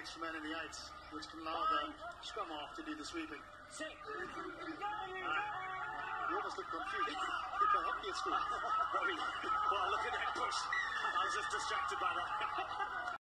extra men in the outs, which can allow the scrum half to do the sweeping. You almost look confused. You play hockey at school. Well, look at that push. I was just distracted by that.